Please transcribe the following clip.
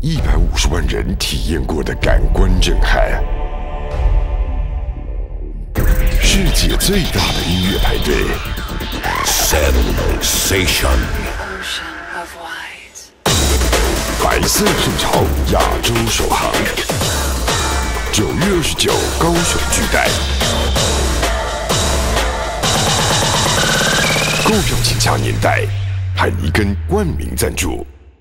150万人体验过的感官震撼，世界最大的音乐派对 ，Sensation。白色圣潮亚洲首航，9月29高雄巨蛋，购票请洽年代，海尼根冠名赞助。